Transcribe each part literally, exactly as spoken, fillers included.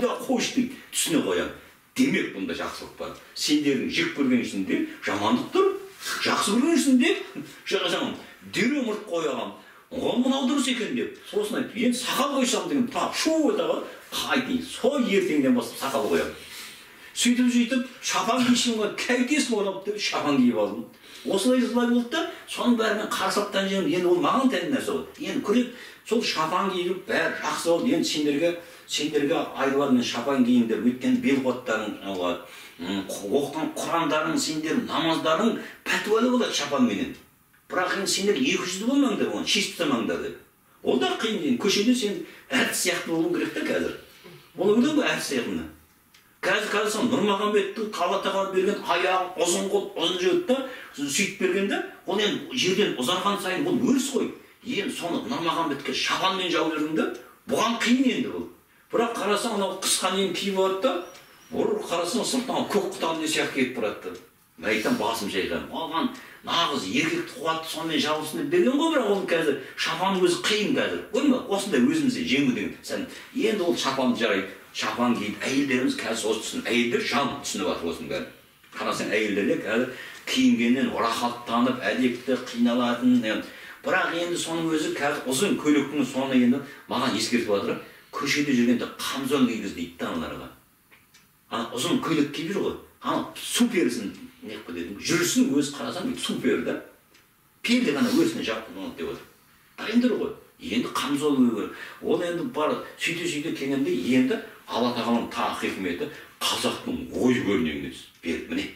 құда қойшы дейді, түсіне қоям. Демек бұнда жақсылық бар. Сендердің жек көрген ішінде жамандық тұр, жақсы көрген ішінде жаңағы дереу мұрт қойған. Оған мынау дұрыс екен деп. Сосын айтып, енді сақал қойсам деген тап шу өтаға қайтын. Сол ертеңден бастап сақал қоям. Сөйтіп сөйтіп шапан киішімге кәйтесін ойлап деп шапан киіп алдым. Осылай осылай болды да, соның бәрімен қарсылықтан жеңіп, енді ол маған тән нәрсе болды. Енді күреп сол шапан киіп бәрі жақсы болды. Енді сендерге сендерге айтылады, мен шапан киіңдер, өйткені белғоттарың оқыған құрандарың, сендер намаздарың пәтуалы болады шапанменен. Бірақ енді сендер екі жүзді болмаңдар, оны шешіп тастамаңдар деп. Ол да қиын. Көшеде сен әртіс сияқты болуың керек та қазір. Ол ойлау ғой әртіс сияқтыны. Қазір қарасаң Нұрмағамбеттің Алла тағала берген аяғын ұзын қол, ұзын жігітті сөйтіп бергенде, ол енді жерден ұзарған сайын ол өріс қой. Енді соны Нұрмағамбетке шапанмен жауып жүргенде, бұған қиын енді бұл. Бірақ қарасаң анау қысқан ең киіп алады да, ол қарасаң сыртынан көк құтан не сияқты келіп барады. Мен айтам басым шайқам. Оған нағыз еркекті қуатты сонымен жабылсын деп берген ғой, бірақ оны қазір шапанның өзі қиын қазір. Көрме, осындай өзімізде жеңу деген. Сән енді ол шапанды жарайды. Шапан киіп, әйелдеріміз қазір осы түсін, әйелдер жан түсініп жатыр осының бәрі. Қарасаң әйелдерде қазір киінгеннен рахаттанып, әдепті қиналатын. Бірақ енді соның өзі қазір ұзын көйлектің соны енді маған ескертіп жатыр. Көшеде жүргенде қамзол кигіз дейді да аналарға. Ана ұзын көйлек киіп жүр ғой. Ана суперсін, не қып дедім, жүрісін өзі қарасаң супер да. Пелде ғана өзіне жапқын деп отыр. Дайындыр ғой. Енді қамзол кию. Ол енді бар сөйте-сөйте келгенде енді Алла тағаланың тағы хикметі қазақтың ой өрнегіне беріп міне.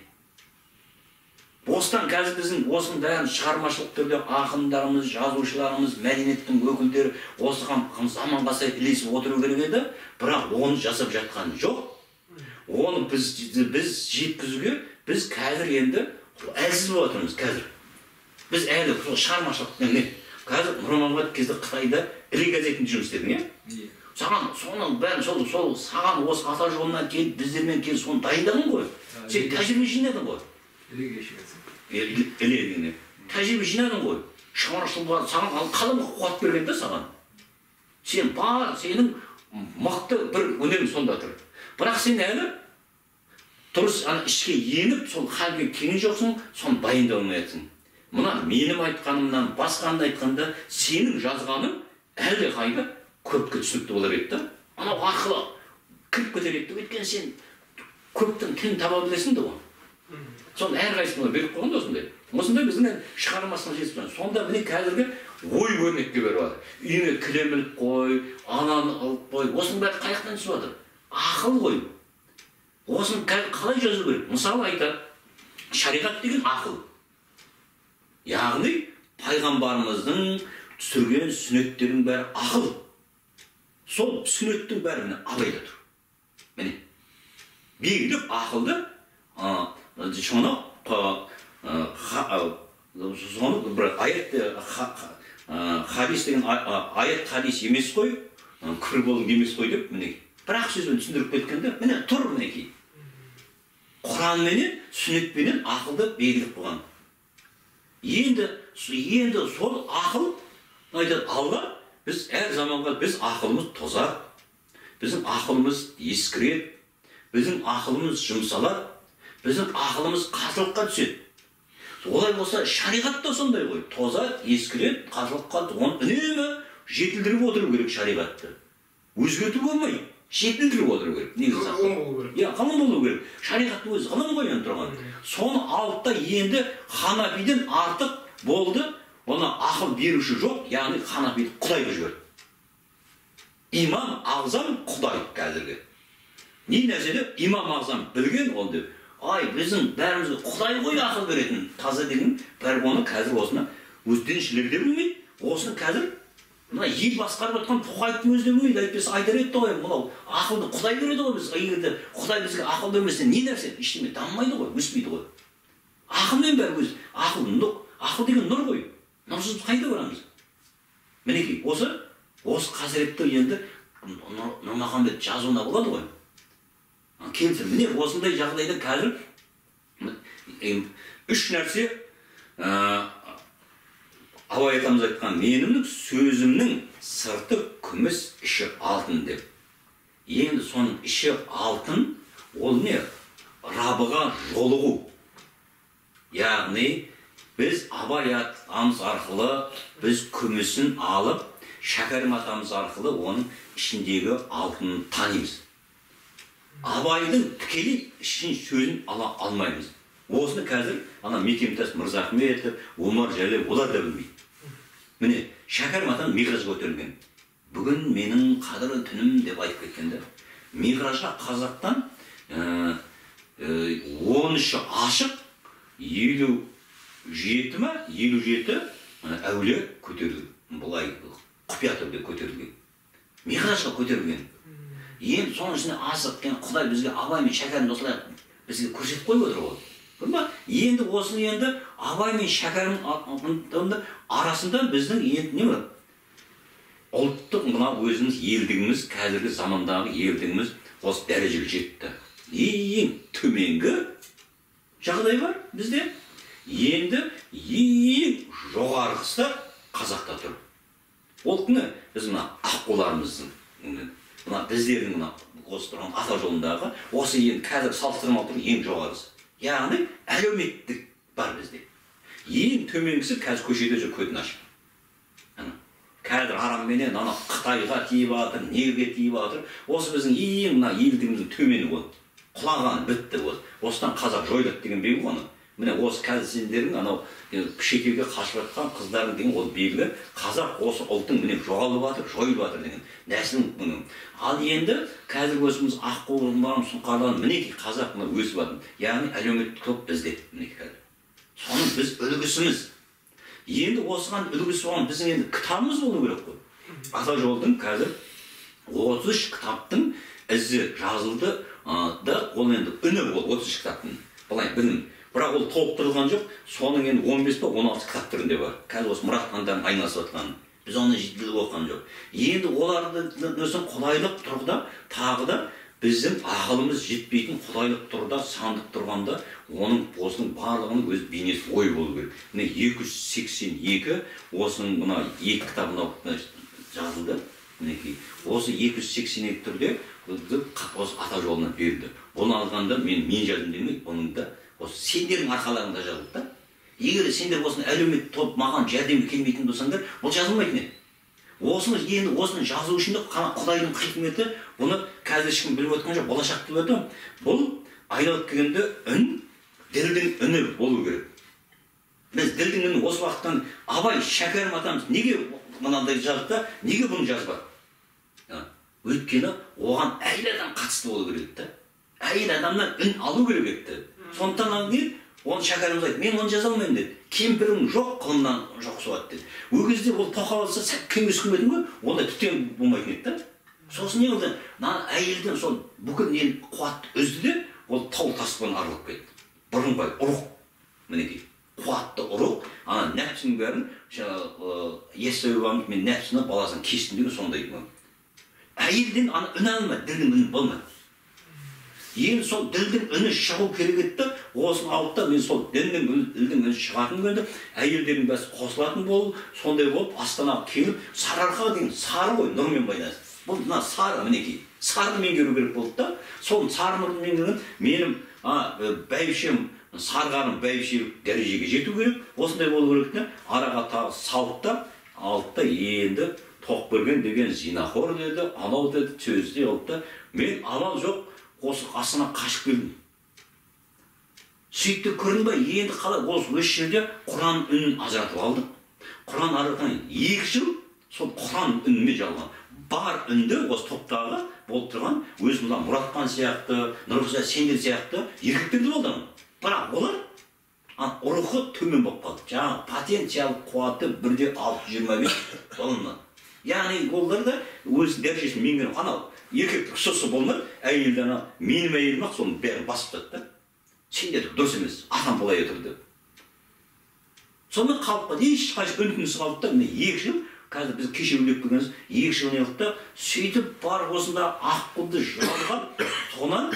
Осыдан қазір біздің осының бәрін шығармашылық түрде ақындарымыз, жазушыларымыз, мәдениеттің өкілдері осыған заманға сай ілесіп отыру керек еді, бірақ оны жасап жатқан жоқ. Оны біз біз жеткізуге біз қазір енді әлсіз болып отырмыз қазір. Біз әлі шығармашылықтың не? Қазір Нұрмағамбет кезде Қытайда іле газетінде жұмыс істедің, иә? Саған соның бәрін сол сол саған осы ата жолынан келіп біздермен келіп соны дайындадың ғой. Сен тәжірибе жинадың ғой. Ілеге шығасың. Іле дегенде. Тәжірибе жинадың ғой. Шығармашылық саған қалың қуат берген де саған. Сен бар, сенің мықты бір өнерің сонда тұр. Бірақ сен әлі дұрыс ана ішке еніп сол халге келген жоқсың, соны дайындай алмайсың. Мына менің айтқанымнан басқаны айтқанда сенің жазғаның әлде қайда көпке түсінікті болар еді да. Анау арқылы кіріп кетер еді. Өйткені сен көптің тілін таба білесің де ғой. Соны әрқайсысына беріп қойған да осындай. Осындай біздің шығармашылық жетіп жатыр. Сонда міне қазіргі ой өрнекке беріп жатыр. Үйіне кілем іліп қой, ананы алып қой. Осының бәрі қай жақтан түсіп жатыр? Ақыл ғой. Осыны қалай жазу керек? Мысалы айтады, шариғат деген ақыл. Яғни пайғамбарымыздың түсірген сүннеттердің бәрі ақыл. Сол сүннеттің бәрі міне абайда тұр. Міне белгілеп ақылды соны соны бір аят хадис деген аят хадис емес қой, күпір болу емес қой деп міне бір-ақ сөзбен түсіндіріп кеткенде міне тұр мінекей. Құранменен сүннетпенен ақылды белгілеп қойған. Енді енді сол ақыл айтады Алла, біз әр заманға біз ақылымыз тозар, біздің ақылымыз ескіреді, біздің ақылымыз жұмсалады, біздің ақылымыз қазылыққа түседі. Олай болса шариғат та сондай ғой, тозады, ескіреді, қазылыққа оны үнемі жетілдіріп отыру керек шариғатты. Өзгерту болмай, жетілдіріп отыру керек. Негізі ғылым болу керек. Иә, ғылым болу керек. Шариғаттың өзі ғылым ғой енді тұрған. Соны алып та енді Ханафиден артық болды, ona ақыл беруші жоқ, яғни Ханафиді Құдайды жіберді. Имам Ағзам Құдай қазіргі. Не нәрседе имам Ағзам білген ол деп. Ай, біздің бәрімізге Құдай ғой ақыл беретін. Таза деген бәрі оны қазір осыны өзденшілер де білмейді. Осыны қазір мына ел басқарып жатқан Тоқаевтың өзі де білмейді. Әйтпесе айтар еді ғой, мынау ақылды Құдай береді ғой біз. Егерде Құдай бізге ақыл бермесе не нәрсе? Ештеңе дамымайды ғой, өспейді ғой. Ақылмен бәрі өз. Ақыл, ақыл деген нұр ғой. Нұрсыз қайда барамыз? Мінекей, осы осы қасіретті енді Нұрмағамбет жазуына болады ғой. Келтір, міне осындай жағдайда қазір үш нәрсе Абай атамыз айтқан, менің сөзімнің сырты күміс, іші алтын деп. Енді соның іші алтын, ол не? Рабыға жолығу. Яғни, біз Абай атамыз арқылы, біз күмісін алып, Шәкәрім атамыз арқылы оның ішіндегі алтынын танимыз. Абайдың тікелей ішін сөзін ала алмаймыз. Осыны қазір ана Мекемтас Мырзахметов, Омар Жәлел олар да білмейді. Міне, Шәкәрім атам миғражға көтерілген. Бүгін менің қадірлі түнім деп айтып кеткенде. Миғражға қазақтан он үші ашық, елу жеті ма, елу жеті әулие көтерілген. Бұлай құпия түрде көтерілген. Миғражға көтерілген. Енді соның ішіне асық, Құдай бізге Абай мен Шәкәрімді осылай бізге көрсетіп қойып отыр ғой. Енді осыны енді Абай мен Шәкәрім арасында біздің енді не бар? Ұлттық мына өзіміз елдігіміз, қазіргі замандағы елдігіміз осы дәрежеге жетті. Ең төменгі жағдай бар бізде. Енді ең жоғарғысы қазақта тұр. Ол күні біз мына аққуларымыздың, мына біздердің мына осы тұрған ата жолындағы осы ең қазір салыстырмалы тұр ең жоғарғысы. Яғни әлеуметтік бар бізде. Ең төменгісі қазір көшеде жүр көтін ашып. Қазір арамменен ана Қытайға тиіп атыр, неге тиіп атыр. Осы біздің ең мына елдігіміздің төмені болды. Құлаған бітті осы. Осыдан қазақ жойылады деген белгі оны. Міне осы қазір сендердің анау шетелге қашып жатқан қыздардың деген ол белгі. Қазақ осы ұлттың міне жоғалып жатыр, жойылып жатыр деген нәсілдің бұның. Ал енді қазір өзіміз аққуырман, сұңқарлан, мінекей қазақ мына өсіп жатыр. Яғни әлеуметтік топ бізде мінекей қазір. Соның біз үлгісіміз. Енді осыған үлгісі болған біздің енді кітабымыз болу керек қой. Ата жолдың қазір отыз үш кітаптың ізі жазылды да, ол енді үні ол отыз үш кітаптың. Былай білім. Бірақ ол толықтырылған жоқ. Соның енді он бес па он алты кітап түрінде бар. Қазір осы Мұрат хандардың айналысып жатқан. Біз оны жетіліп оқыған жоқ. Енді олардың өзін қолайлық тұрғыда тағы да біздің ақылымыз жетпейтін құдайлық тұрда, сандық тұрғанда, оның осының барлығының өз бейнесі ой болу керек. Міне екі жүз сексен екі осының мына екі кітабына жазылды. Мінекей, осы екі жүз сексен екі түрде осы ата жолына берілді. Оны алғанда мен мен жаздым демейді, оның да осы сендердің арқаларыңда жазылды да. Егер сендер осыны әлеуметтік топ маған жәрдемге келмейтін болсаңдар, бұл жазылмайтын еді. Осыны енді осыны жазу үшін де Құдайдың хикметі, бұны қазір ешкім біліп отқан жоқ, болашақ деп отыр. Бұл айналып келгенде үн, ділдің үні болу керек. Біз ділдің үні осы уақыттан Абай Шәкәрім атамыз неге мынандай жазды, неге бұны жазбады? Өйткені оған әйел адам қатысты болу керек та. Әйел адамнан үн алу керек еді. Сондықтан не? Оны Шәкәріміз айтты, мен оны жаза алмаймын деді. Кемпірім жоқ, қылымнан жоқ суат деді. Ол кезде ол тоқал алса, сәт кемес күметін ғой, онда түтен болмайтын еді да. Сосын не қылды? Әйелден сол бүкіл нені қуатты үзді де, ол тау таспен арылып кетті. Бұрынбай ұрық, мінекей, қуатты ұрық, ана нәпсінің бәрін, Есауи бабамыз мен нәпсіні баласын кестім деген сондай. Әйелден ана үн алмайды, ділдің үні болмайды. Енді сол ділдің үні шығу керек етті, осыны алып та мен сол ділдің үні шығатын көрді, әйелдердің бәсі қосылатын болып, сондай болып, астанаға келіп, Сарыарқаға деген сары ғой, нұрмен байланысты. Бұл мына сары, мінекей, сарыны меңгеру керек болды да, сол сары нұрын меңгерген менің бәйбішем, сарғаным бәйбішелік дәрежеге жету керек, осындай болу керек те, араға тағы салып та, алып та енді Тоқберген деген зинахор деді, анау деді, сөзде алып та, мен анау жоқ, осы астана қашып келдім. Сөйтті көрінбай, енді қалай, осы өз жерде Құран үнін ажыратып алдық. Құран арқылы екі жыл сол Құран үніне жалған. Бар үнді осы топтағы болып тұрған, өз мұнда Мұратхан сияқты, Нұрғыза сендер сияқты еркектерді болды. Бірақ олар ұрықы төмен болып қалды. Жаңағы потенциал қуаты бірде алты жүз жиырма бес доллар. Яғни олар да өз дәрежесін меңгеріп, анау еркектік сұсы болмай, әйелден менің әйелім ақ соның бәрін басып жатты. Сендер дұрыс емес, атам былай отырды. Сонымен қалып қалды, ешқайсы үн-түнсіз қалды да, міне екі жыл, қазір біз кеше өлеп келгеніміз, екі жыл не қылды да, сөйтіп бар осында аққуды жалған, соңынан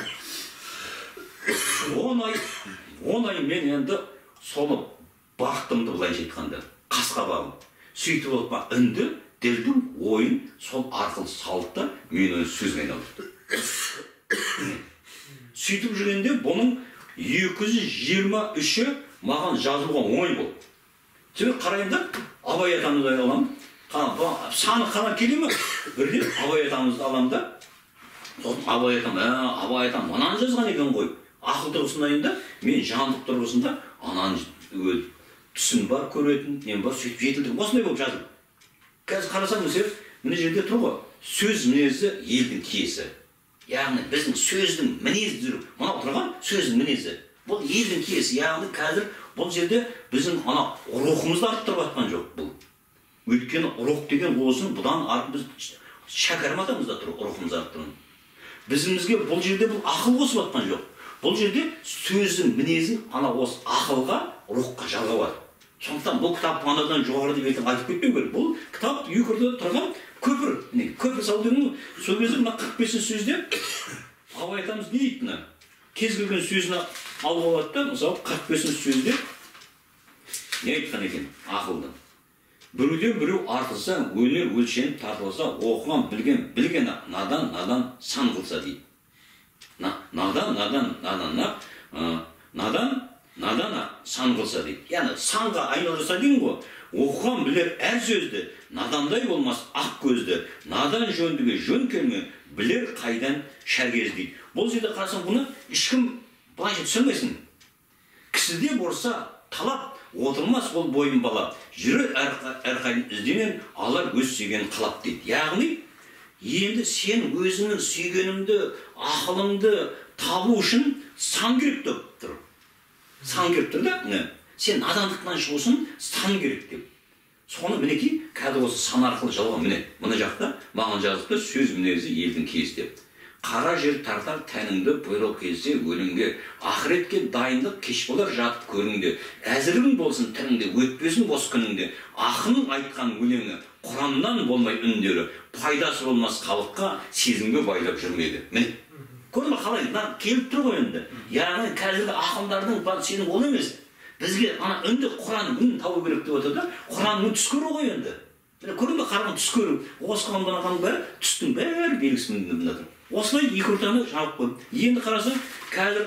он ай, он ай мен енді соны бақтымды былайша айтқанда, қасқа бағым. Сөйтіп болып үнді, ділдің ойын сол арқылы салды да, мен оны сөзге айналды. Сөйтіп жүргенде бұның екі жүз жиырма үші маған жазылған оңай болды. Себебі қарайын да Абай атамызды аламын. Саны қана келе ме? Бірден Абай атамызды аламын да. Абай атам, Абай атам мынаны жазған екен ғой. Ақыл тұрғысынан да, мен жандық тұрғысында ананы түсім бар, көретін, нем бар, сөйтіп жетілдім. Осындай болып жаздым. Қазір қарасам, мына жерде тұр ғой, сөз мінезі елдің киесі. Яғни біздің сөздің мінезі жүріп, мына отырған сөздің мінезі. Бұл елдің киесі. Яғни қазір бұл жерде біздің ана рухымызды арттырып жатқан жоқ бұл. Өйткені рух деген болсын, бұдан артын біз шәкәрім атамызда тұр, рухымыз арттырын. Біздімізге бұл жерде бұл ақыл қосып жатқан жоқ. Бұл жерде сөздің мінезін ана осы ақылға, рухқа жалғап. Сондықтан бұл кітап анадан жоғары деп айтып кетпеу керек. Бұл кітап үйкірді тұрған көпір. Көпір салу деген сол кезде мына қырық бесінші сөзде Абай атамыз не дейді мына? Кез келген сөзін алып алады да, мысалы қырық бесінші сөзде не айтқан екен ақылдан? Біреуден біреу артылса, өнер өлшеніп тартылса, оқыған, білген, білген надан, надан сан қылса дейді. Надан, надан, надан, надан, надан сан қылса дейді. Яғни санға айналдырса дейін ғой, оқыған білер әр сөзді, надандай болмас ақ көзді, надан жөндіге жөн келме, білер қайдан шәргез дейді. Бұл жерде қарасаң бұны ешкім былайша түсінбесін. Кісіде болса талап, отырмас ол бойын балап, жүрер әрқайын ізденен, алар өз сүйгенін қалап дейді. Яғни, енді сен өзіңнің сүйгеніңді, ақылыңды табу үшін сан керек деп тұр. Сан керек тұр да, сен надандықтан шығусын сан керек деп. Соны мінекей, кәді осы сан арқылы жалған міне, мұны жақта маған жазыпты сөз мінезі елдің киесі деп. Қара жер тартар тәніңді бұйрық келсе өлімге, ақыретке дайындық кеш болар жатып көріңде, әзірің болсын тіліңде, өтпесін бос күніңде, ақының айтқан өлеңі, Құраннан болмай үндері, пайдасы болмас халыққа сезімге байлап жүрмеді. Міне, көрді ме қалай, келіп тұр ғой енді. Яғни қазіргі ақындардың сенің ол емес. Бізге ана үнді Құран үн табу керек деп отыр да, Құранның түс көру ғой енді. Көрді ме қарған түс көру, осы қамданған бәрі түстің бәрі белгісі міндетінде тұр. Осылай екі ортаны жауып қойдым. Енді қарасаң, қазір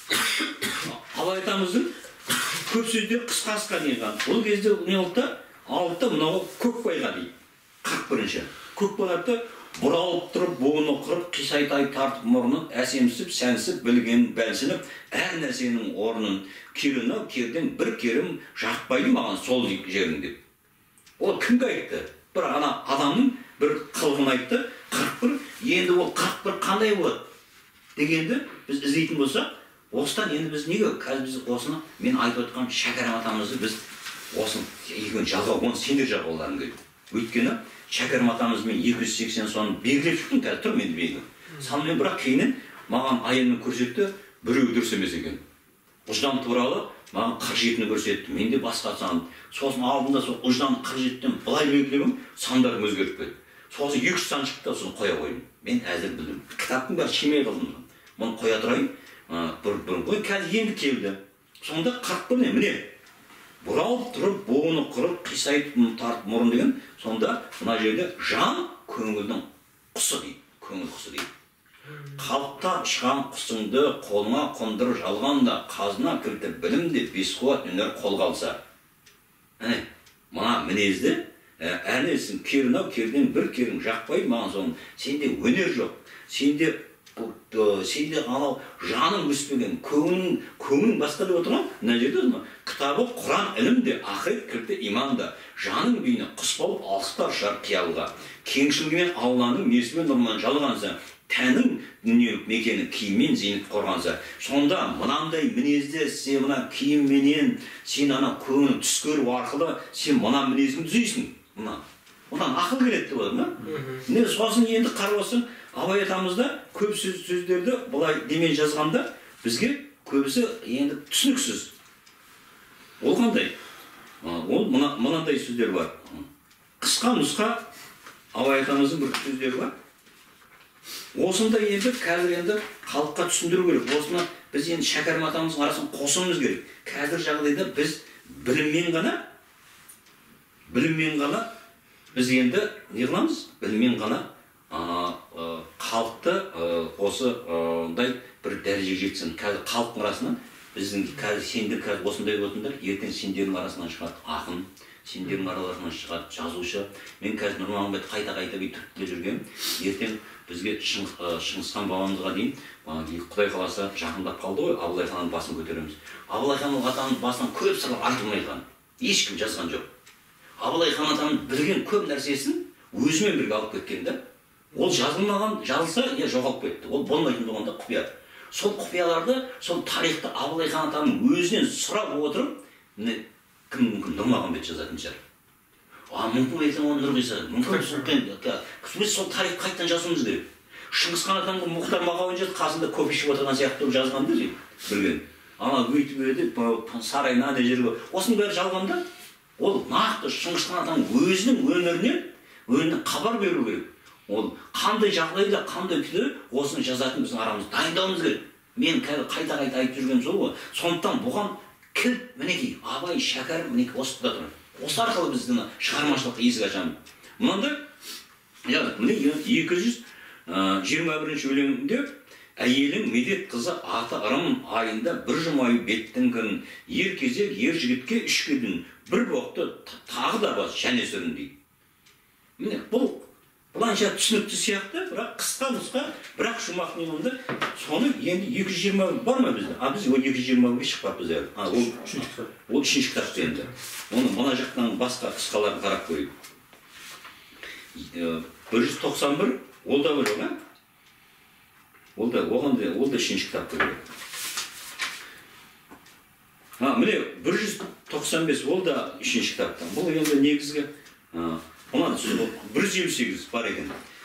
Абай атамыздың көп сөздер қысқа-қысқа дейін. Ол кезде не oldu да? Алды да мынау Көкбайға дейді. қырық бірінші. Көкбайға бұралып тұрып, буыны құрып, қисайтай тартып мұрнын, әсемсіп, сәнсіп, білген, бәлсініп, әр нәрсенің орнын, керіні, керден бір керім жақпайды маған сол жерін деп. Ол кімге айтты? Бір ана адамның бір қылығын айтты. қырық бір, енді ол қырық бір қандай болады дегенді біз іздейтін болсақ, осыдан енді біз неге қазір біз осыны мен айтып отқан Шәкәрім атамызды біз осыны екеуін жалғау, оны сендер жалғауларың керек. Өйткені Шәкәрім атамызбен екі жүз сексен соны белгілеп шықтым, қазір тұр менде белгі. Сонымен бірақ кейіннен маған аянмен көрсетті, біреу дұрыс емес екен. Ұждан туралы маған қырық жетіні көрсетті, мен де басқа сан. Сосын алдында сол ұждан қырық жетіден былай белгілемем, сандарым өзгеріп кетті. Сосын екі жүз сан шықты, сосын қоя қойдым. Мен әзір білдім. Кітаптың бәрі шемей қылдым. Мұны қоя тұрайын, бір-бір қой, қазір енді келді. Сонда қырық бір не, міне. Бұралып тұрып, буыны құрып, қисайып тартып мұрын деген, сонда мына жерде жан көңілдің құсы дейді. Көңіл құсы дейді. Қалықтап шыған құсыңды қолыңа қондыр жалғанда, қазына кірді білімде бес қуат өнер қолға алса. Мына мінезді әрнесін керін-ау, керден бір керін жақпайды маған соның. Сенде өнер жоқ. Сенде сенде анау жаның өспеген, көңің басқа деп отырған, мына жерде кітабы Құран ілімде, ақырет кірді иманда, жаның бейіне құс болып алыстар шығар қиялға. Кеңшілігімен Алланың несімен нұрман жалғанса, тәнің дүниелік мекені киіммен зейнет қорғанса, сонда мынандай мінезде сен мына киімменен, сен ана көңіл түс көру арқылы сен мына мінезіңді түзейсің. Онан ақыл келеді деп отыр ма? Не сосын енді қарап отырсаң, Абай атамызда көп сөздерді бұлай демен жазғанда бізге көбісі енді түсініксіз. Ол қандай? Ол мынандай сөздер бар. Қысқа нұсқа Абай атамыздың бір сөздері бар. Осында енді қазір енді халыққа түсіндіру керек. Осына біз енді Шәкәрім атамыздың арасын қосуымыз керек. Қазір жағдайда біз біліммен ғана біліммен ғана біз енді не қыламыз? Біліммен ғана халықты осындай бір дәрежеге жетсін. Қазір халықтың арасынан біздің қазір сендер қазір осындай болсыңдар, ертең сендердің арасынан шығады ақын, сендердің араларынан шығады жазушы. Мен қазір Нұрмағамбет қайта-қайта бүйтіп келе жүргем. Ертең бізге Шыңғысхан бабамызға дейін Құдай қаласа жақындап қалды ғой, Абылай ханның басын көтереміз. Абылай хан атаның басынан көп сырлар айтылмай қалған. Ешкім жазған жоқ. Абылай хан атаның білген көп нәрсесін өзімен бірге алып кеткен да. Ол жазылмаған, жазылса, я жоғалып кетті. Ол болмайтын болғанда құпия. Сол құпияларды, сол тарихты Абылай хан атаның өзінен сұрап отырып, кім мүмкін Нұрмағамбет жазатын шығар. А мүмкін ертең оны Нұрғиса, мүмкін сол тарих қайтадан жазуымыз керек. Шыңғысхан атаның Мұхтар Мағауин жазып, қасында кофе ішіп отырған сияқты жазған да білген. Ана өйтіп еді, сарайына ана жерге. Осының бәрі жалғанда, ол нақты Шыңғысхан атаның өзінің өмірінен, өзіне хабар беру керек. Ол қандай жағдайда, қандай күйде осыны жазатын біздің арамыз дайындауымыз керек. Мен қайта-қайта айтып жүрген сол ғой. Сондықтан бұған кілт, мінекей, Абай, Шәкәрім, мінекей осы тұда тұр. Осы арқылы біздің шығармашылық есік ашамыз. Мынандай, міне екі жүз жиырма бірінші өлеңінде әйелің медет қызы аты ырым айында бір жұмай беттің күн, ер кезек ер жігітке үш кедін, бір боқты тағы да бас және сүрін дейді. Міне, бұл бұланша түсінікті сияқты, бірақ қысқа-қысқа, бірақ жұмақ немінде соны енді екі жүз жиырма бар ма бізде? А біз екі жүз жиырма бірге шықпаппыз әлі. Ол үшінші кітап енді. Оны мына жақтан басқа қысқаларын қарап көрейік. бір жүз тоқсан бір, ол да бір оған? Ол да, оған да, ол да үшінші кітап көрейік. Міне, бір жүз тоқсан бес, ол да үшінші кітаптан. Бұл енді негізгі бір жүз елу сегіз бар екен.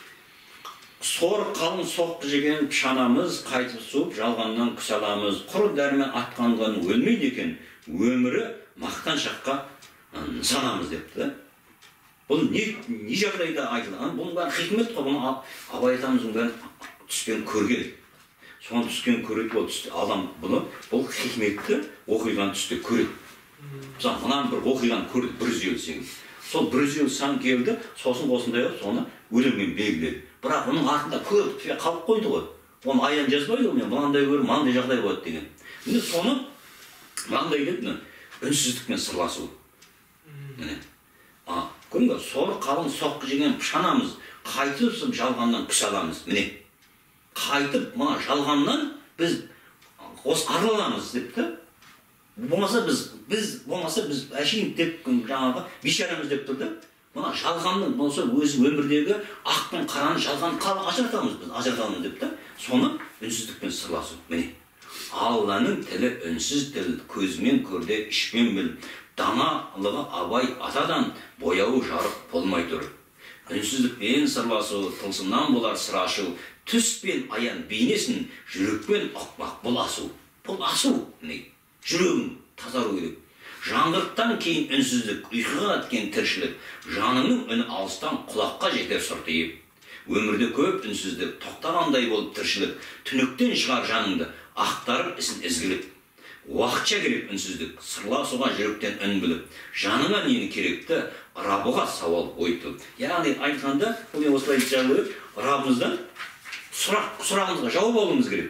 Сор қалың соққы жеген пішанамыз, қайтып суып, жалғаннан күс аламыз. Құр дәрмен атқанған өлмейді екен, өмірі мақтаншаққа нысанамыз депті. Бұл не жағдайда айтылған? Бұның бәрі хикмет қой, бұны Абай атамыздың бәрін түскен көрген. Соған түскен көреді, ол түсті адам бұны, бұл хикметті оқиған түсті көреді. Мысалы, мұнан бір оқиған көрді, бір жүз елу сегіз. Сол бір жүз елу сан келді, сосын осындай соны өлеңмен белгіледі. Бірақ оның артында көп қалып қойды ғой. Оны аян жазбайды ғой, мынандай көріп, мынандай жағдай болады деген. Міне соны мынандай деді, үнсіздікпен сырласу. Міне. А, көрінгі, сор қалың соққы жеген пішанамыз, қайтып жалғаннан күш аламыз. Міне. Қайтып, мына жалғаннан біз осы арыламыз депті. Болмаса біз, біз, болмаса біз әшейін деп жаңағы бишарамыз деп тұрды. Мына жалғанның болса өзі өмірдегі ақ пен қараны жалғанын ажыратамыз біз, ажыратамыз депті. Соны үнсіздікпен сырласу. Міне. Алланың тілі үнсіз тіл, көзімен көрде ішпен біл. Даналығы Абай атадан бояуы жарық болмай тұр. Үнсіздікпен сырласу, тылсымнан болар сыр ашу, түс пен аян бейнесін жүрекпен ұқпақ бұл асу. Бұл асу, міне. Жүрегің тазару керек. Жаңғырықтан кейін үнсіздік, ұйқыға аткен тіршілік, жаныңның үні алыстан құлаққа жетер сұртиып. Өмірде көп үнсіздік, тоқтағандай болып тіршілік, түнектен шығар жаныңды, ақтарып ісін ізгілік. Уақытша керек үнсіздік, сырласуға жүректен үн біліп, жаныңа нені керекті, Рабыға сауал ойты. Яғни айтқанда, бұл мен осылай жағылып, Рабымыздан сұрағымызға жауап алуымыз керек.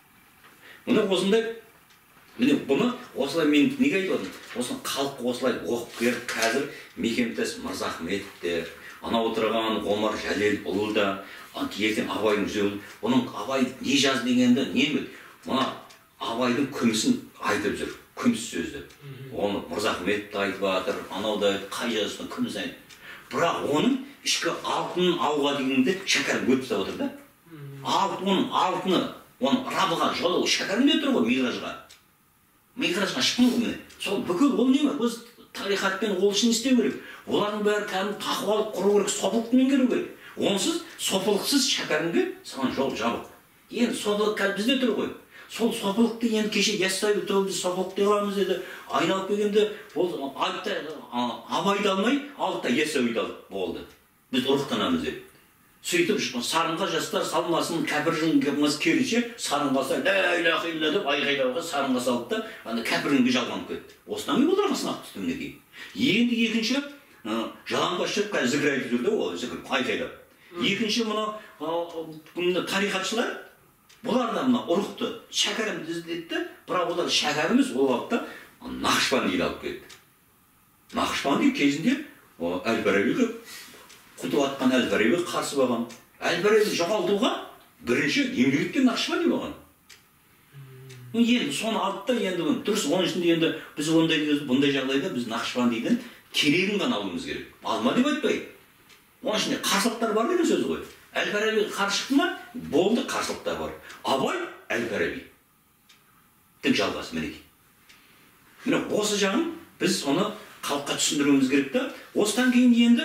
Мұны осындай Міне бұны осылай мен неге айтып отырмын? Осыны халыққа осылай оқып беріп, қазір Мекемтас Мырзахмет те, ана отырған Омар Жәлелұлы да, ертең Абайдың жүзі, оның Абай не жаз дегенді не білді? Мына Абайдың күмісін айтып жүр, күміс сөзді. Оны Мырзахмет те айтып жатыр, анау да қай жазысын күміс айтып. Бірақ оның ішкі алтынын алуға дегенде Шәкәрім өтіп отыр да. Оның алтыны, оның Рабыға жолы Шәкәрімде тұр ғой, Миғражға. Миғражға шықпын ғой. Сол бүкіл ол не ме? Өз тарихатпен ол үшін істеу керек. Олардың бәрі кәдімгі тақуалық құру керек, сопылықты меңгеру керек. Онсыз сопылықсыз Шәкәрімге саған жол жабық. Енді сопылық қазір бізде тұр ғой. Сол сопылықты енді кеше Яссауи тобы сопылық деп аламыз деді. Айналып келгенде ол Абайды алмай, алды да Яссауиді алып болды. Біз ұрықтанамыз деп. Сөйтіп сарынға жастар салмасын, кәпіржің кепміз керіше, сарынға сал, лә иләһә илля деп айғайлауға сарынға салды да, анда кәпіріңге жалғанып кетті. Осыдан кейін оларға сынақ түсті мінекей. Енді екінші жалаңбас шығып қазір зікір айтып жүрді, ол зікір айғайлап. Екінші мына мына тарихатшылар бұлар да мына ұрықты шәкәрімді іздеді, бірақ олар шәкәрім емес, ол уақытта Нақшбандиді алып кетті. Нақшбанди кезінде Әл-Фарабиге құтылатқан Әл-Фарабиге қарсы болған. Әл-Фарабиді жоғалтуға бірінші еңбек еткен Нақшбанди болған. Енді соны алды да, енді дұрыс, оның ішінде енді біз ондай бұндай жағдайда біз Нақшбандидің керегін ғана алуымыз керек. Алма деп айтпай. Оның ішінде қарсылықтар бар деген сөз ғой. Әл-Фараби қарсы шықты ма? Болды, қарсылықтар бар. Абай Әл-Фараби. Тік жалғасы мінекей. Міне осы жағын біз оны халыққа түсіндіруіміз керек та. Осыдан кейін енді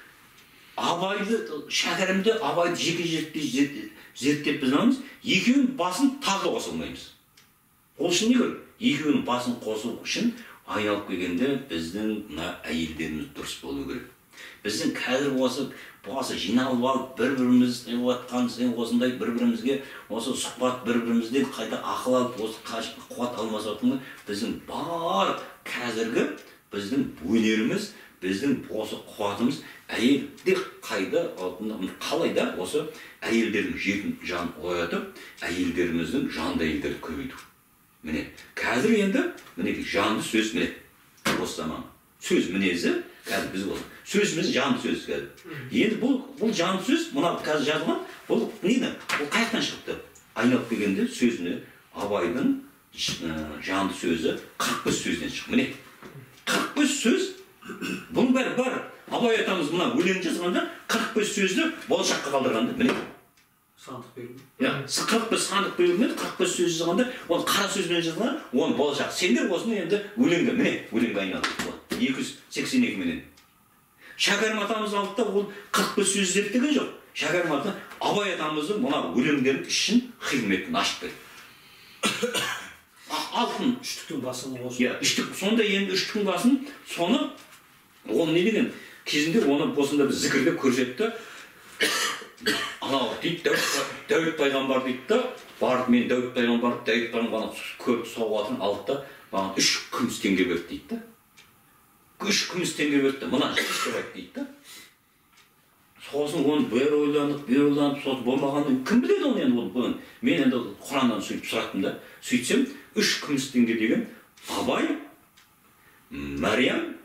Абайды, шәкәрімді, Абайды жеке зерттеп біз аламыз. Екеуінің басын тағы да қоса алмаймыз. Ол үшін не керек? Екеуінің басын қосу үшін айналып келгенде біздің мына әйелдеріміз дұрыс болу керек. Біздің қазір осы басы жиналып алып, бір-біріміз отқан, осындай бір-бірімізге осы сұхбат бір-бірімізден қайта ақыл алып, осы қуат алмаса отқанда, біздің бар қазіргі біздің өнеріміз, біздің осы қуатымыз әйелде қайда, қалайда осы әйелдердің жетін жан оятып, әйелдеріміздің жанды әйелдерді көбейту. Міне, қазір енді, міне жанды сөз, міне, осы заман. Сөз мінезі, қазір біз болсын. Сөзіміз жанды сөз қазір. Енді бұл жанды сөз, мұна қазір жазылған, бұл нені? Бұл қаяқтан шығыпты? Айналып келгенде сөзіне Абайдың жанды сөзі қырық бес сөзден шықты. Міне, қырық бес сөз, бұның бәрі бар. Абай атамыз мұна өлең жазғанда қырық бес сөзді болашаққа қалдырғанды. Міне. Сандық берілді. қырық бес сандық берілмеді, қырық бес сөз жазғанда, оны қара сөзбен жазған, оны болашақ. Сендер осыны енді өлеңді, міне, өлеңге айналды. екі жүз сексен екі менен. Шәкәрім атамыз алды да ол қырық бес сөз зерттеген жоқ. Шәкәрім ата Абай атамыздың мына өлеңдерінің ішін қызметін ашып берді. Алтын үштіктің басын осы. Иә, үштік, сонда енді үштіктің басын, соны ол не деген? Кезінде оны осында біз зікірде көрсетті. Анау дейді, Дәуіт пайғамбар дейді да, барып мен Дәуіт пайғамбар, Дәуіт пайғамбар көріп соғатын алды да, маған үш күміс теңге берді дейді да. Үш күміс теңге берді, мына жүз деп дейді да. Сосын оны бер ойланып, бер ойланып, сосын болмағанын кім біледі оны енді оны? Мен енді Құраннан сөйтіп сұраттым да. Сөйтсем, үш күміс теңге деген Абай, Мәриям,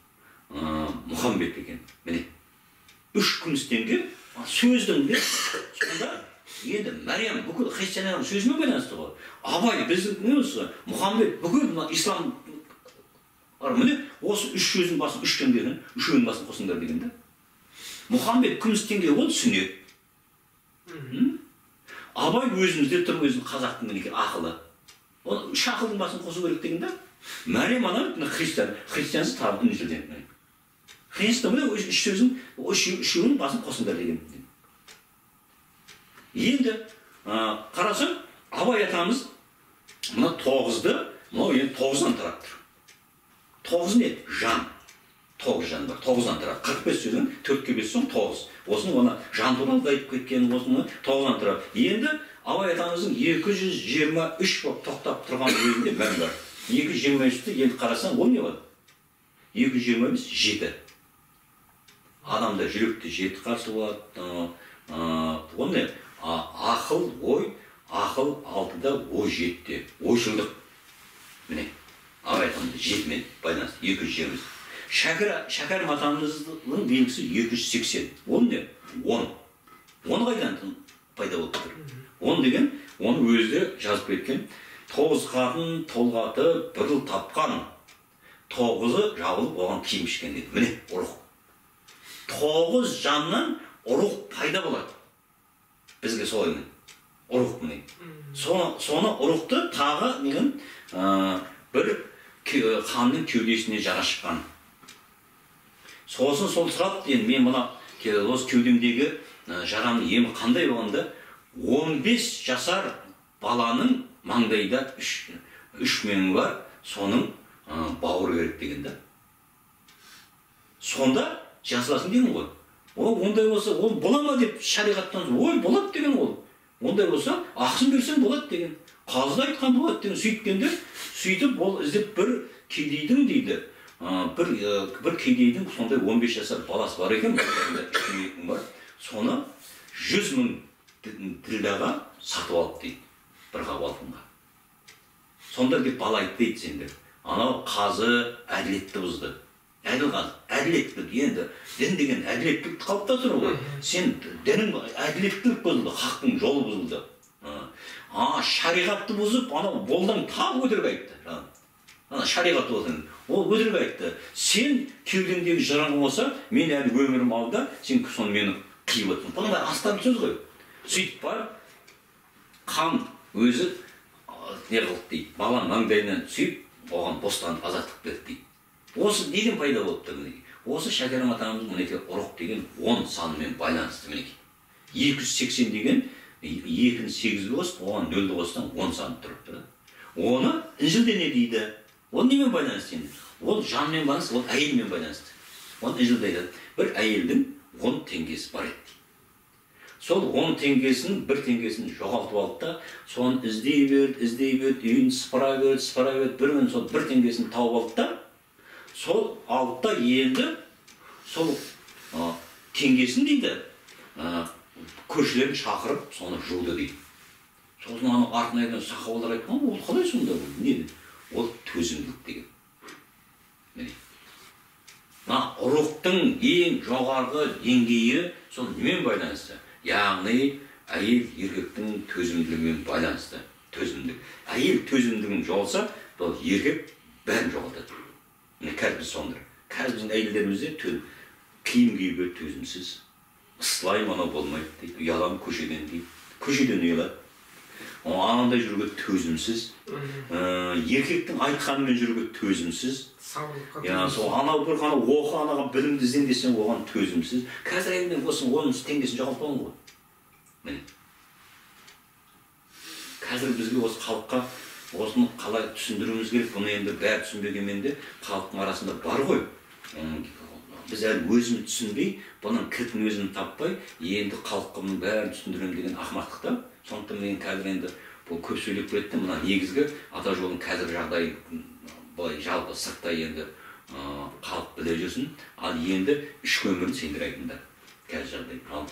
Мұхаммед екен. Міне, үш күміс теңге сөздің де, сонда енді Мәриям бүкіл христианның сөзімен байланысты ғой. Абай біздің не осы? Мұхаммед бүкіл ислам міне осы үш сөздің басын үш теңгенің, үшеуінің басын қосыңдар деген да. Мұхаммед күміс теңге ол сүннет. Абай өзімізде тұр, өзінің қазақтың мінекей ақылы. Оны үш ақылдың басын қосу керек деген да. Мәриям ана христиан, христиансыз тағы үнжілден. Христиан міне үш сөздің, үшеуінің басын қосыңдар деген. Енді қарасаң, Абай атамыз мына тоғызды, мынау енді тоғыздан тұрады тұр. Тоғыз не? Жан. Тоғыз жан бар. Тоғыздан тұрады. қырық бес сөздің төртке бес соң тоғыз. Осының оны жан туралы айтып кеткен, осының тоғыздан тұрады. Енді Абай атамыздың екі жүз жиырма үш болып тоқтап тұрған өзінде мән бар. екі жүз жиырма үшті енді қарасаң, ол не бар? екі жүз жиырма бес жеті. Адамда жүректе жеті қарсы болады. Ол не? Ақыл, ой, ақыл алтыда, ой жетіде. Ойшылдық. Міне, Абай атамызды жетімен байланысты, екі жүз жиырма. Шәкәрім атамыздың белгісі екі жүз сексен. Он не? он. Он қайдан пайда болып тұр? Он деген, оны өзі жазып кеткен. Тоғыз қатын толғаты бір жыл тапқан. Тоғызы жабылып оған киім ішкен дейді. Міне, ұрық. Тоғыз жаннан ұрық пайда болады. Бізге солай міне. Ұрық міне. Соны ұрықты тағы деген бір ханның кеудесіне жара шыққан. Сосын сол сұрапты, енді мен мына осы кеудемдегі жараның емі қандай болғанда, он бес жасар баланың маңдайда үш меңі бар, соның бауыры керек деген да. Сонда жасыласын деген ғой. Ол ондай болса, ол бола ма деп шариғаттан, ой, болады деген ол. Ондай болса, ақсын берсең болады деген. Қазда айтқан болады деген. Сөйткенде, сөйтіп ол іздеп бір кедейдің дейді. Бір кедейдің сондай он бес жасар баласы бар екен, бар. соны жүз мың ділдаға сатып алып дейді, бір қап алтынға. Сонда деп бала айтты дейді сендер. Анау қазы әділетті бұзды. Әділ қазы, әділеттілік. Енді дін деген әділеттілікті қалыптастыру ғой. Сен дінің әділеттілік бұзылды, хақтың жолы бұзылды. А, шариғатты бұзып, анау болдан тағы өтірік айтты. Ана шариғатты болсын, ол өтірік айтты. Сен кеудеңдегі жырың болса, мен әлі өмірім алды, сен соны мені қиып өттің. Бұның бәрі астан сөз ғой. Сөйтіп бар, қан өзі не қылды дейді, баланың маңдайынан сүйіп, оған бостандық азаттық берді дейді. Осы неден пайда болып тұр мінекей? Осы Шәкәрім атамыз мінекей ұрық деген он санымен байланысты мінекей. екі жүз сексен деген екіні сегізді қосып, оған нөлді қоссаң он сан тұрып тұр. Оны інжілде не дейді? Ол немен байланысты енді? Ол жанмен байланысты, ол әйелмен байланысты. Оны інжілде айтады. Бір әйелдің он теңгесі бар еді. Сол он теңгесін, бір теңгесін жоғалтып алды да, соны іздей берді, іздей берді, үйін сыпыра берді, сыпыра берді, бір күн сол бір теңгесін тауып алды да, сол алды да енді сол теңгесін дейді, көршілерін шақырып, соны жуды дейді. Сосын аны артына айдан сақауылар айтқан, ол қалай сонда бұл? Не? Ол төзімділік деген. Міне. Ұрықтың ең жоғарғы деңгейі сол немен байланысты? Яғни әйел еркектің төзімділігімен байланысты. Төзімділік. Әйел төзімділігін жоғалса, бұл еркек бәрін жоғалтады. Міне қазір біз сондай. Қазір біздің әйелдерімізде киім киюге төзімсіз. Ысылайым анау болмайды дейді. Ұялам көшеден дейді. Көшеден ұялады. Анандай жүруге төзімсіз. Еркектің айтқанымен жүруге төзімсіз. Сол анау бір қана оқы, анаға білімді ізден десең, оған төзімсіз. Қазір әйелмен осының он теңгесін жоғалтпауың ғой. Міне. Қазір бізге осы халыққа осыны қалай түсіндіруіміз керек, бұны енді бәрі түсінбегенмен де халықтың арасында бар ғой. Біз әлі өзіміз түсінбей, бұның кілтін өзін таппай, енді халыққа бұның бәрін түсіндірем деген ақымақтықта. Сондықтан мен қазір енді бұл көп сөйлеп кетті, мына негізгі ата жолдың қазір жағдайы былай жалпы сырттай енді халық біле жүрсін, ал енді ішкі өмірін сендер айтыңдар. Қазір жағдай. Ал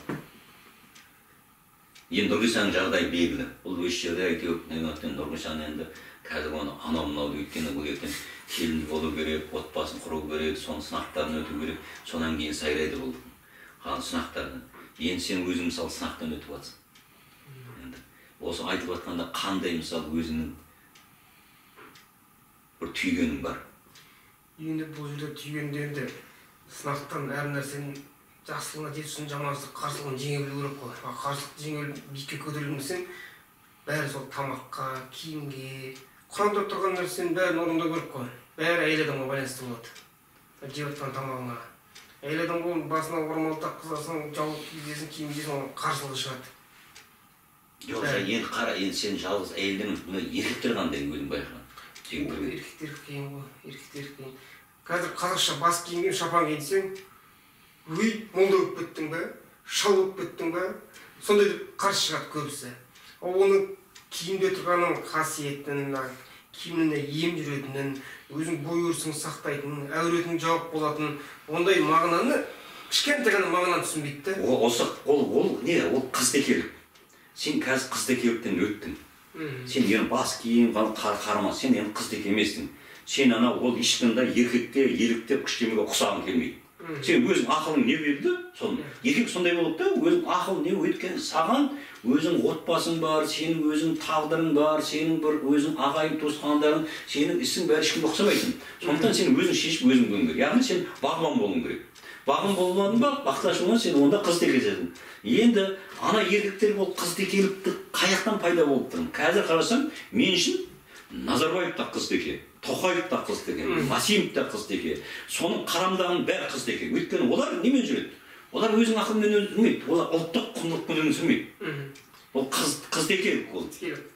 енді Нұрғисаның жағдайы белгілі. Бұл өз жерде әйтеуір Нұрғисан енді қазір оны анау-мынау өйткені бұл ертең келін болу керек, отбасын құру керек, соның сынақтарын өту керек, сонан кейін сайрайды бұл. Қан сынақтарын. Енді сен өзің мысалы сынақтан өтіп жатсың. Осы айтып жатқанда қандай мысалы өзіңнің бір түйгенің бар? Енді бұл жерде түйгенде енді сынақтан әр нәрсенің жақсылығына жетсін, жамансыздық қарсылығын жеңе білу керек қой. Қарсылықты жеңе биікке көтерілмесең, бәрі сол тамаққа, киімге, Құранда тұрған нәрсенің бәрін орындау керек қой. Бәрі әйел адамға байланысты болады. Жеп жатқан тамағына. Әйел адам болын басына орамал таққызасың, жауып киесің, киім киесің, оның қарсылығы шығады. Жоқ, енді қара, енді сен жалғыз әйелдің еркектер қандай өзің байқаған? Еркектер киім ғой, еркектер киім. Қазір қазақша бас киінген шапан киінсең, өй, молда өп кеттің бе, шал өп кеттің бе, сондай деп қарсы шығады көбісі. Оның киімде тұрғанның қасиетін, киіміне ем жүретінін, өзің бой өрісін сақтайтынын, әуретінің жауап болатынын, ондай мағынаны, кішкентай ғана мағынаны түсінбейді. Ол не? Ол қыз-текелік. Сен қазір қыз-текеліктен өттің. Сен енді бас киім қарама, сен енді қыз-текелік еместің. Сен ана ол ешқандай еркекте, елікте күштемеге құсағың келмейді. Сен өзің ақылың не берді? Еркек сондай болып та, өзің ақыл не өйткені саған, өзің отбасың бар, сенің өзің тағдырың бар, сенің бір өзің ағайын туысқандарың, сенің ісің бәрі ешкімге ұқсамайтын. Сондықтан сен өзің шешіп өзің болуың керек. Яғни сен бағбан болуың керек. Бағым болмадың ба, бақташ болмадың, сен онда қыз-текелсің. Енді ана еркектер бұл қыз-текелікті қаяқтан пайда болып тұрмын. Қазір қарасам, мен үшін Назарбаев та қыз-теке, Тоқаев та қыз-теке, Масимов та қыз-теке. Соның қарамдағының бәрі қыз-теке. Өйткені олар немен жүреді? Олар өзінің ақылымен өндірмейді. Олар ұлттық құндылықпен өмір сүрмейді. Ол қыз-текелік ол.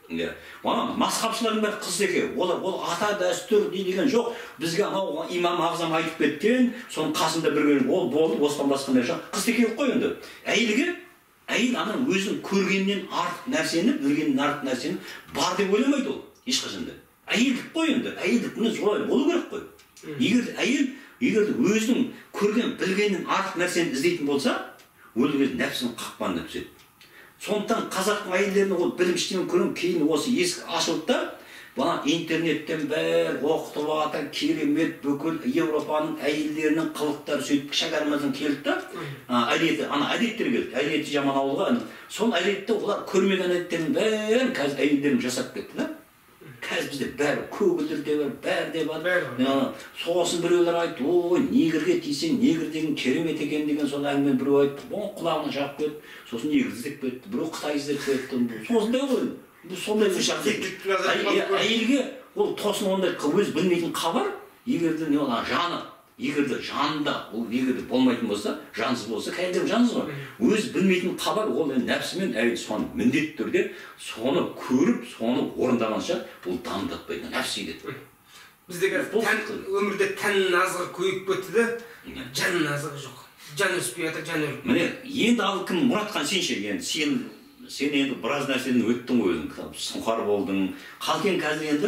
Ана мазһабшылардың бәрі қыз-теке. Олар ол ата дәстүр деген жоқ. Бізге анау имам ағзам айтып кеткен, соның қасында бір ол болды, осыдан басқа нәрсе жоқ. Қыз-текелік қой енді. Әйелге әйел ана өзінің көргеннен артық нәрсені, білгеннен артық нәрсені бар деп ойламайды ол. Ешқашанда. Әйелдік қой енді. Әйелдік міне солай болу керек қой. Егер әйел егер өзінің көрген, білгеннен артық нәрсені іздейтін болса, ол кезде нәпсінің қақпанына түседі. Сондықтан қазақтың әйелдерін ол біріншіден көрем, кейін осы есік ашылды да, бана интернеттен бәрі оқытып жатыр, керемет бүкіл Европаның әйелдерінің қылықтары сөйтіп шәкәріміздің келді да, әдеті, ана әдеттер келді, әдеті жаман ауылға. Сол әдетті олар көрмеген әдеттердің бәрін қазір әйелдерін жасап кетті да. Қазір бізде бәрі көгілдір де бар, бәрі де бар. Соғысын біреулер айтты, ой, негірге тисең, негір деген керемет екен деген сол әңгімен біреу айтты, бұның құлағына жағып кетті, сосын негір іздеп кетті, біреу Қытай іздеп кетті. Сосын ғой. Бұл сондай бір жағдай. Әйелге ол тосын ондай өз білмейтін хабар, егерде жаны, егерде жанында, ол егерде болмайтын болса, жансыз болса, кәдімгі жансыз ғой. Өз білмейтін хабар, ол нәпсімен әйел соны міндетті түрде соны көріп, соны орындағанша бұл дамытпайды, нәпсі дейді. Біздегі өмірде тәннің азығы көйіп кетті де, жанның азығы жоқ. Жан өспей жатыр, жан өліп. Міне, енді ал кім Мұратхан сенше, енді сен сен енді біраз нәрседен өттің ғой өзің, сұңқар болдың. Қалкен қазір енді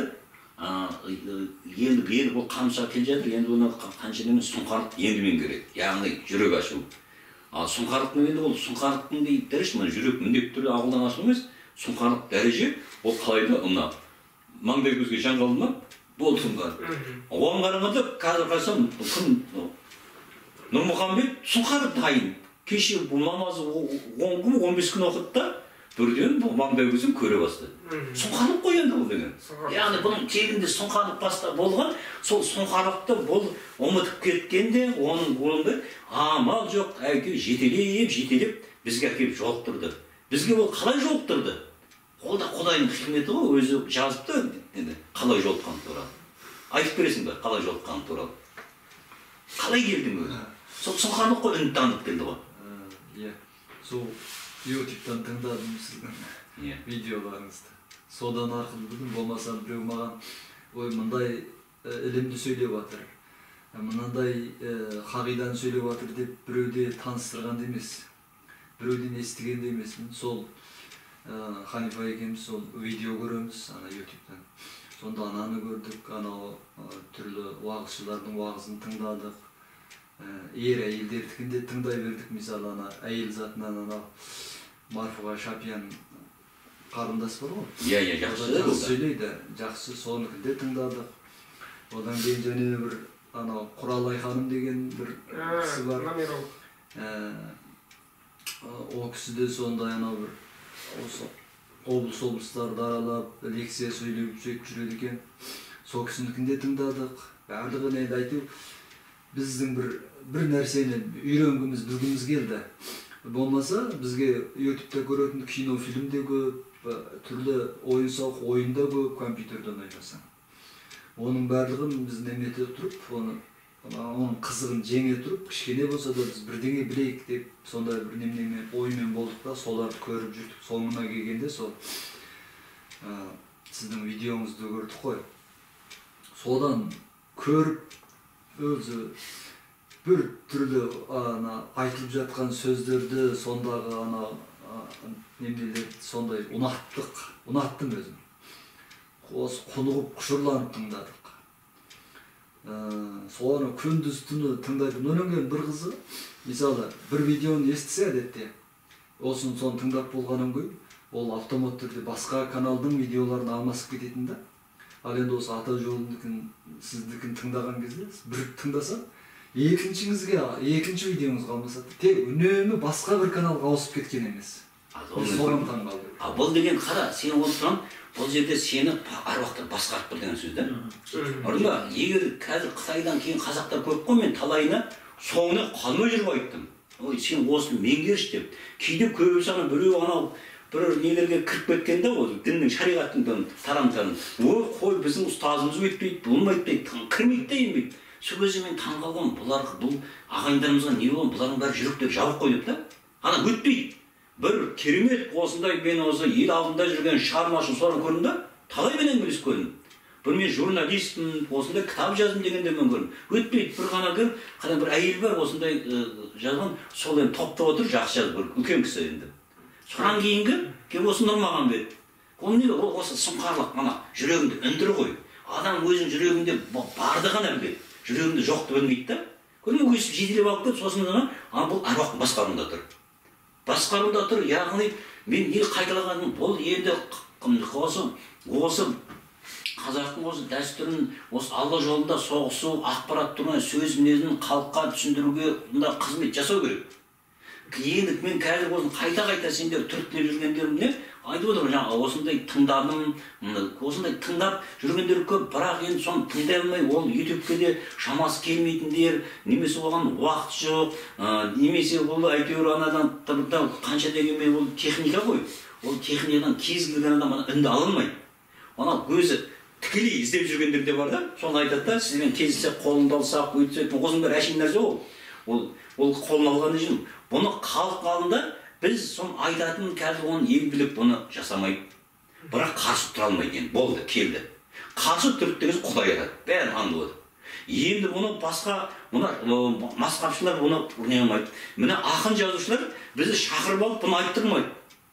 енді енді бұл қамшыға келе жатыр, енді оны қанша демен сұңқарлық енді меңгереді, яғни жүрек ашу. Ал сұңқарлықтың енді ол сұңқарлықтың дейді дәрежесі, мына жүрек міндетті түрде ақылдан ашу емес, сұңқарлық дәреже ол қалайда мына маңдай көзге жан қалды ма? Болды сұңқар. Оған қарағанда қазір қарасам кім Нұрмұхамбет сұңқар дайын. Кеше бұл намазы он күн, он бес күн оқыды да, бірден бұл маңдай көзін көре бастады. Сұңқарлық қой енді бұл деген. Яғни бұның тегінде сұңқарлық баста болған, сол сұңқарлықты бұл ұмытып кеткенде, оның қолында амал жоқ, әйтеуір жетелеп, жетелеп бізге әкеліп жолықтырды. Бізге ол қалай жолықтырды? Ол да Құдайдың хикметі ғой, өзі жазыпты, қалай жолыққан туралы. Айтып бересің бе, қалай жолыққан туралы. Қалай келдің өзі? Сол сұңқарлық қой үн танып келді ғой. Иә, сол ютубтан тыңдадым сіздің видеоларыңызды. Содан арқылы білдім, болмаса біреу маған ой мындай ілімді сөйлеп жатыр, мынандай қағиданы сөйлеп жатыр деп біреуде таныстырған емес, біреуден естіген де емеспін. Сол Ханифа екеуміз сол видео көреміз ана ютубтан. Сонда ананы көрдік, анау түрлі уағызшылардың уағызын тыңдадық. Ер әйелдердікін де тыңдай бердік. Мысалы ана әйел затынан ана Марфуға Шапиян қарындас бар ғой. Иә, иә, жақсы сөйлейді, жақсы, соныкін де тыңдадық. Одан кейін және бір анау Құралай ханым деген бір кісі бар. О кісі де сондай анау бір осы облыс облыстарды аралап лекция сөйлеп сөйтіп жүреді екен. Сол кісінікін де тыңдадық. Барлығын енді айтып біздің бір бір нәрсені үйренгіміз, білгіміз келді. Болмаса бізге ютубта көретін кино, фильмде көп, түрлі ойын-сауық ойында көп, компьютерден ойласаң. Оның барлығын біз немете тұрып, оның қызығын жеңе тұрып, кішкене болса да біз бірдеңе білейік деп, сондай бір неменеме оймен болдық та, соларды көріп жүрдік. Соңына келгенде сол сіздің видеоңызды көрдік қой. Содан көріп өзі бір түрлі айтылып жатқан сөздерді, сондағы немелерді сондай ұнаттық, ұнаттым өзім. Осы құнығып, құшырланып тыңдадық. Соны күндіз түні тыңдадым. Онан кейін бір қызы, мысалы, бір видеоны естісе әдетте, осын соны тыңдап болғаннан кейін, ол автомат түрде басқа каналдың видеоларын алмасып кететін да. Ал енді осы ата жолындыкін, сіздікін тыңдаған кезде, бір тыңдаса, екіншіңізге, екінші видеоңызға алмасады. Тек үнемі басқа бір каналға ауысып кеткен емес. Соған таң қалды. А бұл деген қара, сен отырған, бұл жерде сені аруақтар басқарып тұр деген сөз да. Орын ба, егер қазір Қытайдан кейін қазақтар көп қой, мен талайына соңына қалмай жүріп айттым. Ой, сен осыны меңгерші деп. Кейде көбісі ана біреу анау бір нелерге кіріп кеткенде ол діннің шариғаттың тарамтарын. Ой, қой, біздің ұстазымыз өйтпейді, болмайды дейді, кірмейді де енбейді. Сол кезде мен таң қалған, бұлар бұл ағайындарымызға не болған, бұлардың бәрі жүректері жабық қой деп та. Ана өтпейді. Бір керемет осындай мен осы ел алдында жүрген шығармашыл соны көрдім да, талайменен білісіп көрдім. Бір мен журналистпін, осындай кітап жаздым дегенде мен көрдім. Өтпейді, бір ғана кір, қана бір әйел бар осындай жазған, сол енді топта отыр, жақсы жазып, бір үлкен кісі енді. Содан кейінгі, кеп осы Нұрмағамбет. Ол не, ол осы сұңқарлық, ана жүрегінде үндірі ғой. Адам өзінің жүрегінде барды ғана біледі, жүрегінде жоқты білмейді да. Көрдім, өсіп жетелеп алып кетіп, сосын ана бұл аруақтың басқарында тұр. басқаруда тұр. Яғни мен не қайталағаным, бұл енді осы осы қазақтың осы дәстүрін, осы алла жолында соғысу, ақпарат тұрған сөз мінезін халыққа түсіндіруге мында қызмет жасау керек. Енді мен қазір осыны қайта-қайта сендер түрткілеп жүргендерімне айтып отырмын, жаңа осындай тыңдадым, осындай тыңдап жүргендер көп, бірақ енді соны тыңдай алмай, ол ютубке де шамасы келмейтіндер, немесе оған уақыт жоқ, немесе ол әйтеуір анадан қанша дегенмен ол техника ғой. Ол техникадан кез келген адам үнді ала алмайды. Ана өзі тікелей іздеп жүргендер де бар да, соны айтады да, сізбен кездесек, қолымды алсақ, өйтсек, осының бәрі әшейін нәрсе ол. Ол ол қолын алғаны үшін бұны халық алдында біз соны айтатын, қазір оны ел біліп бұны жасамайды. Бірақ қарсы тұра алмайды енді, болды, келді. Қарсы тұрды деген Құдай айтады, бәрін аңдып отыр. Енді бұны басқа, мына масқапшылар бұны не қылмайды. Міне ақын жазушылар бізді шақырып алып бұны айттырмайды.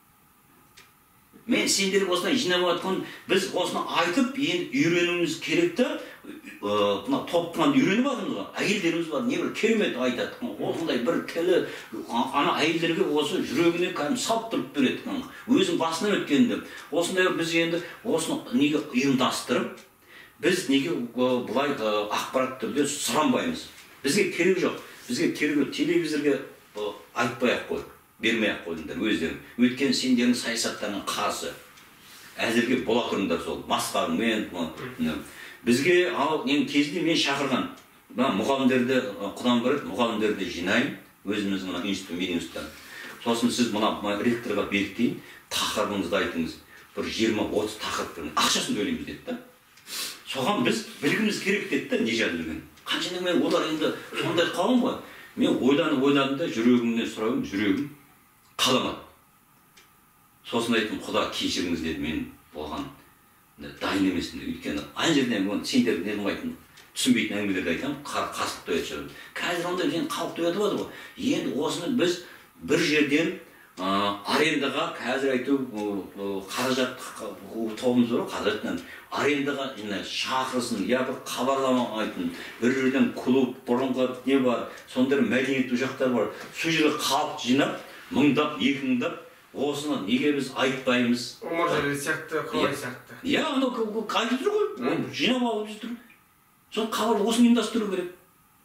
Мен сендерге осылай жинап жатқан, біз осыны айтып, енді үйренуіміз керек та, мына топтан үйреніп жатырмыз ғой. Әйелдеріміз бар, не бір керемет айтады. Осындай бір тілі, ана әйелдерге осы жүрегіне кәдімгі салып тұрып береді. Өзінің басынан өткенді. Осындай біз енді осыны неге ұйымдастырып, біз неге бұлай ақпарат түрде сұранбаймыз. Бізге керек жоқ. Бізге керек телевизорге айтпай-ақ қой. Бермей-ақ қойдыңдар өздерің. Өткен сендердің саясаттарына қарсы. Әзірге бола тұрыңдар сол. Масқармен. Бізге кезінде мен шақырған. Мұғалімдерді, құдан көріп, мұғалімдерді жинайын. Өзіміздің институт, мен институттан. Сосын сіз мына ректорға бекітейін, тақырыбыңызды айтыңыз. Бір жиырма отыз тақырып беріңіз. Ақшасын төлейміз деді да. Соған біз білгіміз керек деді да, не жазылған. Қанша мен олар енді сондай қауым ғой. Мен ойланып ойладым да, жүрегімнен сұрауым, жүрегім қаламады. Сосын айттым, Құда кешіріңіз деді, мен болған дайын емесін. Өйткені ана жерден сендер не қылмайтын, түсінбейтін әңгімелерді айтамын, қасықты өтіп жүрмін. Қазір ондай сен қалыпты өтіп жатыр ғой. Енді осыны біз бір жерден арендаға, қазір айту қаражат тобымыз бар, қаражаттан арендаға шақырсын, я бір хабарлама айтын, бір жерден клуб, бұрынғы не бар, сондай мәдениет ошақтар бар. Сол жерге халық жинап, мыңдап, екі мыңдап, осыны неге біз айтпаймыз? Омаржайлы сияқты, Құлай сияқты. Иә, анау айтып тұр ғой, жинап алып жүр. Сол хабарды осыны ұйымдастыру керек.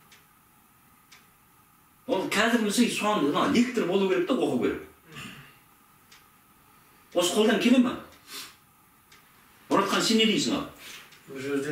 Ол қазір мысалы соған лектор болу керек та, оқу керек. Осы қолдан келе ма? Мұратхан, сен не дейсің ал? Бұл жерде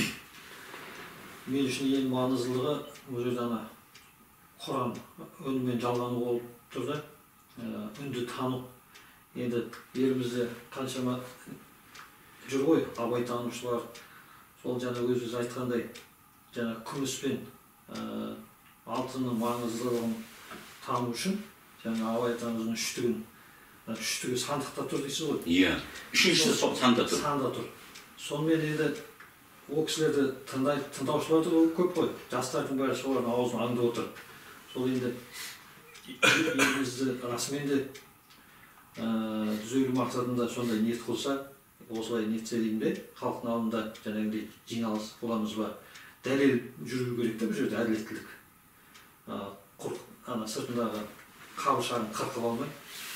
мен үшін ең маңыздылығы бұл жерде ана Құран үнмен жалғану болып тұр да, үнді тану. Енді елімізде қаншама жүр ғой, абай танушылар, сол жаңа өзіңіз айтқандай, жаңа күміс пен алтынның маңыздылығын тану үшін, жаңа абай атамыздың үштігін, үштігі сандықта тұр дейсіз ғой. Иә, үшінші санда тұр. Санда тұр. Сонымен енді ол кісілерді тыңдаушылар да көп қой. Жастардың бәрі солардың аузын аңдып отыр. Сол енді елімізді расымен де түзеулі мақсатында сондай ниет қылса, осылай ниетсе деймін де, халықтың алдында жаңағындай жиналыс боламыз ба, дәлел жүру керек те бұл жерде әділеттілік. Ана сыртындағы қабыршағын қырқып алмай,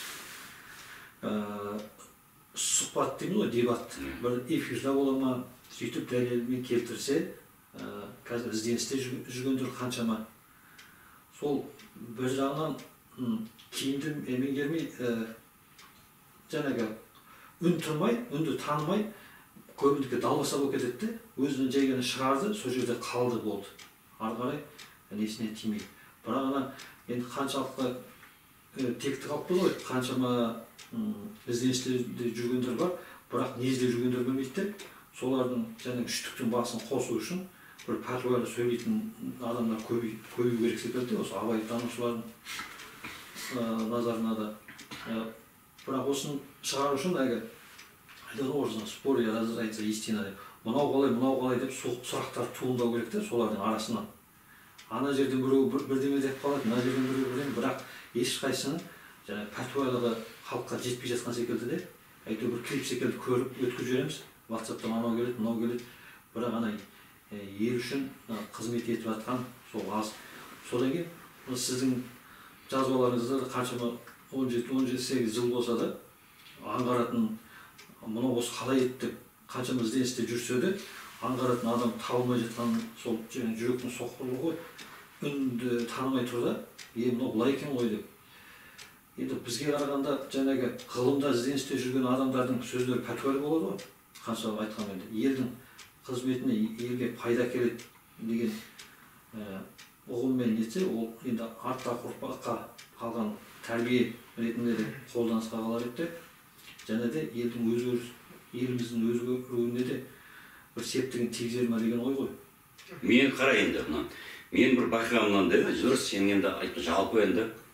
сұхбат дейміз ғой, дебат. Бір эфирда бола ма, сөйтіп дәлелмен келтірсе, қазір ізденісте жүргендер қаншама. Сол бір жағынан киімді меңгермей, жаңағы үн тұрмай, үнді танымай, көбіндікі далбаса болып кетеді, өзінің жайғаны шығарды, сол жерде қалды болды. Ары қарай несіне тимейді. Бірақ ана енді қаншалыққа текті қалып қойды ғой, қаншама ізденістерде жүргендер бар, бірақ не іздеп жүргендер білмейді. Солардың жаңағы үштіктің басын қосу үшін бір пәтуалы сөйлейтін адамдар көбею керек секілді, осы абай танушылардың назарына да. Бірақ осыны шығару үшін әлгі айтады спор я разрается истина деп, мынау қалай, мынау қалай деп сұрақтар туындау керек те солардың арасынан. Ана жерден біреу бірдеме деп қалады, мына жерден біреу бірдеме, бірақ ешқайсының жаңағы пәтуалығы халыққа жетпей жатқан секілді де, әйтеуір бір клип секілді көріп өткізіп жібереміз. WhatsApp'та анау келеді, мынау келеді. Бірақ ана ел үшін қызмет етіп жатқан сол аз. Содан кейін сіздің жазбаларыңызда қаншама он жеті он сегіз жыл болса да аңғаратын мынау осы қалай еді деп қаншама ізденісте жүрсе де аңғаратын адам табылмай жатқан сол жаңағы жүректің соққырлығы ғой. Үнді танымай тұр да, е мынау былай екен ғой деп. Енді бізге қарағанда жаңағы ғылымда ізденісте жүрген адамдардың сөздері пәтуәлі болады ғой. Қанша айтқанмен де елдің қызметіне, елге пайда келеді деген ұғыммен нетсе, ол енді артта ұрпаққа қалған тәрбие ретінде де қолданысқа қалар еді. Және де елдің өзгеріс, еліміздің өзгеруіне де бір септігін тигізер ме деген ой ғой. Мен қара енді, мен бір байқағанымнан да, жүріс сен енді айтты жалпы енді